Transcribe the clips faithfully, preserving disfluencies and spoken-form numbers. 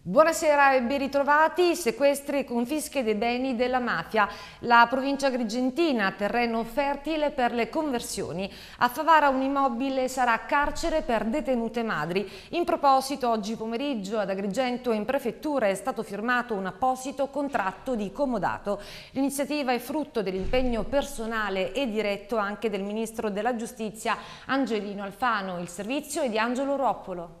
Buonasera e ben ritrovati. Sequestri e confische dei beni della mafia. La provincia agrigentina, terreno fertile per le conversioni. A Favara un immobile sarà carcere per detenute madri. In proposito, oggi pomeriggio ad Agrigento in prefettura è stato firmato un apposito contratto di comodato. L'iniziativa è frutto dell'impegno personale e diretto anche del ministro della giustizia Angelino Alfano. Il servizio è di Angelo Roppolo.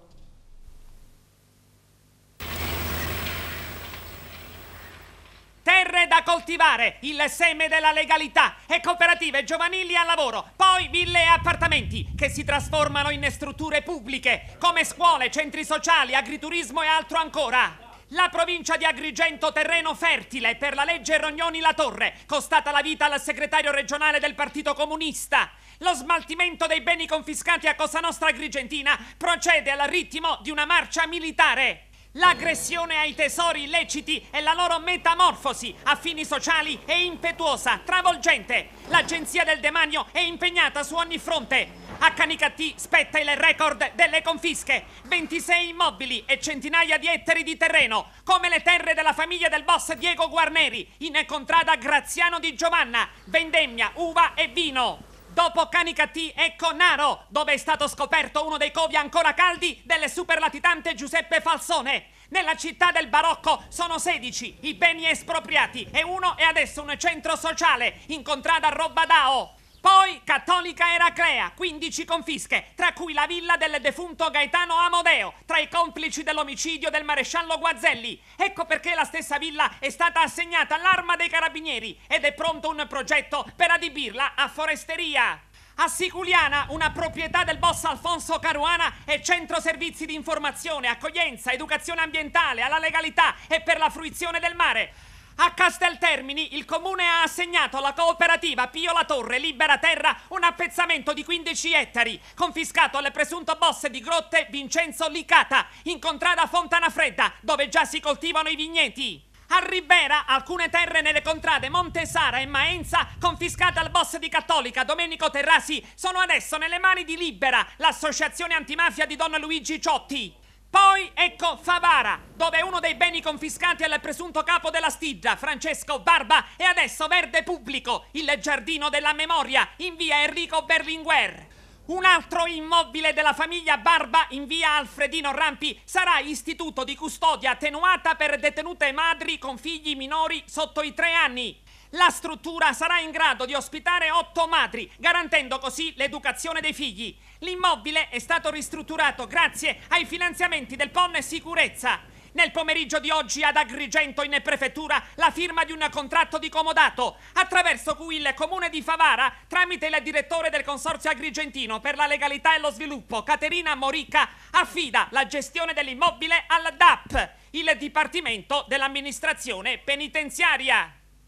Terre da coltivare, il seme della legalità e cooperative giovanili al lavoro, poi ville e appartamenti che si trasformano in strutture pubbliche come scuole, centri sociali, agriturismo e altro ancora. La provincia di Agrigento terreno fertile per la legge Rognoni-La Torre, costata la vita al segretario regionale del Partito Comunista. Lo smaltimento dei beni confiscati a Cosa Nostra Agrigentina procede al ritmo di una marcia militare. L'aggressione ai tesori illeciti e la loro metamorfosi a fini sociali è impetuosa, travolgente. L'Agenzia del Demanio è impegnata su ogni fronte. A Canicattì spetta il record delle confische. ventisei immobili e centinaia di ettari di terreno, come le terre della famiglia del boss Diego Guarneri, in contrada Graziano di Giovanna, vendemmia, uva e vino. Dopo Canicattì, ecco Naro, dove è stato scoperto uno dei covi ancora caldi del superlatitante Giuseppe Falsone. Nella città del barocco sono sedici i beni espropriati e uno è adesso un centro sociale in contrada Robbadao. Poi Cattolica Eraclea, quindici confische, tra cui la villa del defunto Gaetano Amodeo, tra i complici dell'omicidio del maresciallo Guazelli. Ecco perché la stessa villa è stata assegnata all'Arma dei Carabinieri ed è pronto un progetto per adibirla a foresteria. A Siculiana, una proprietà del boss Alfonso Caruana e centro servizi di informazione, accoglienza, educazione ambientale, alla legalità e per la fruizione del mare. A Casteltermini il comune ha assegnato alla cooperativa Pio La Torre Libera Terra un appezzamento di quindici ettari, confiscato al presunto boss di Grotte Vincenzo Licata, in contrada Fontana Fredda, dove già si coltivano i vigneti. A Ribera alcune terre nelle contrade Montesara e Maenza, confiscate al boss di Cattolica Domenico Terrasi, sono adesso nelle mani di Libera, l'associazione antimafia di Don Luigi Ciotti. Poi ecco Favara, dove uno dei beni confiscati al presunto capo della Stigia, Francesco Barba, è adesso verde pubblico, il giardino della memoria, in via Enrico Berlinguer. Un altro immobile della famiglia Barba, in via Alfredino Rampi, sarà istituto di custodia attenuata per detenute madri con figli minori sotto i tre anni. La struttura sarà in grado di ospitare otto madri, garantendo così l'educazione dei figli. L'immobile è stato ristrutturato grazie ai finanziamenti del P O N Sicurezza. Nel pomeriggio di oggi ad Agrigento in prefettura la firma di un contratto di comodato, attraverso cui il comune di Favara, tramite il direttore del Consorzio Agrigentino per la legalità e lo sviluppo, Caterina Morica, affida la gestione dell'immobile al D A P, il Dipartimento dell'Amministrazione Penitenziaria.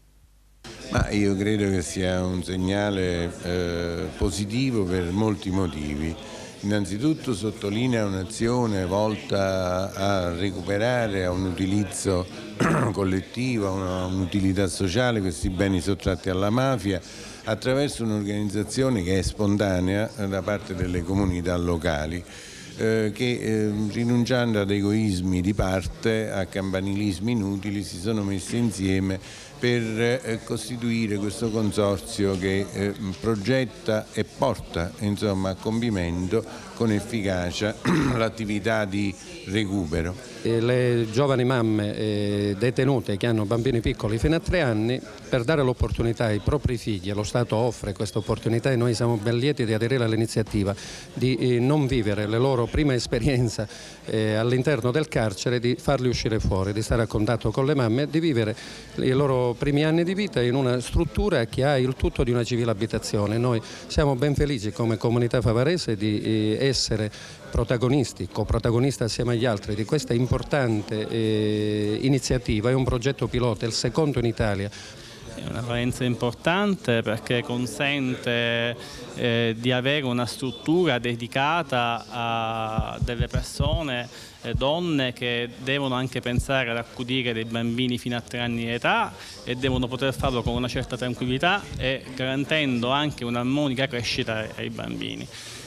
Ma io credo che sia un segnale eh, positivo per molti motivi. Innanzitutto sottolinea un'azione volta a recuperare a un utilizzo collettivo, a un'utilità sociale questi beni sottratti alla mafia attraverso un'organizzazione che è spontanea da parte delle comunità locali. Eh, che eh, rinunciando ad egoismi di parte, a campanilismi inutili, si sono messi insieme per eh, costituire questo consorzio che eh, progetta e porta insomma, a compimento con efficacia l'attività di recupero. Le giovani mamme eh, detenute che hanno bambini piccoli fino a tre anni, per dare l'opportunità ai propri figli, lo Stato offre questa opportunità e noi siamo ben lieti di aderire all'iniziativa, di eh, non vivere le loro prima esperienza eh, all'interno del carcere, di farli uscire fuori, di stare a contatto con le mamme, di vivere i loro primi anni di vita in una struttura che ha il tutto di una civile abitazione. Noi siamo ben felici come comunità favarese di eh, essere protagonisti, coprotagonisti assieme agli altri di questa importante eh, iniziativa. È un progetto pilota, il secondo in Italia. È una valenza importante perché consente eh, di avere una struttura dedicata a delle persone, eh, donne che devono anche pensare ad accudire dei bambini fino a tre anni di età e devono poter farlo con una certa tranquillità e garantendo anche un'armonica crescita ai bambini.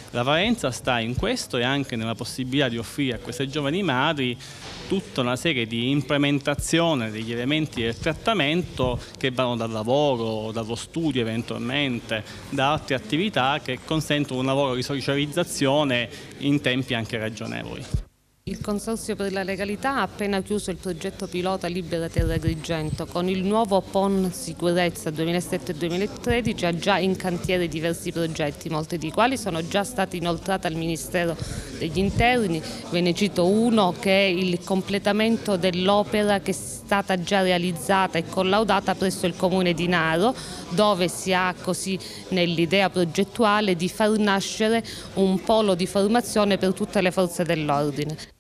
La valenza sta in questo e anche nella possibilità di offrire a queste giovani madri tutta una serie di implementazione degli elementi del trattamento che vanno dal lavoro, dallo studio eventualmente, da altre attività che consentono un lavoro di socializzazione in tempi anche ragionevoli. Il Consorzio per la Legalità ha appena chiuso il progetto pilota Libera Terra Agrigento. Con il nuovo P O N Sicurezza duemilasette duemilatredici ha già in cantiere diversi progetti, molti di quali sono già stati inoltrati al Ministero degli Interni. Ve ne cito uno che è il completamento dell'opera che è stata già realizzata e collaudata presso il Comune di Naro, dove si ha così nell'idea progettuale di far nascere un polo di formazione per tutte le forze dell'ordine.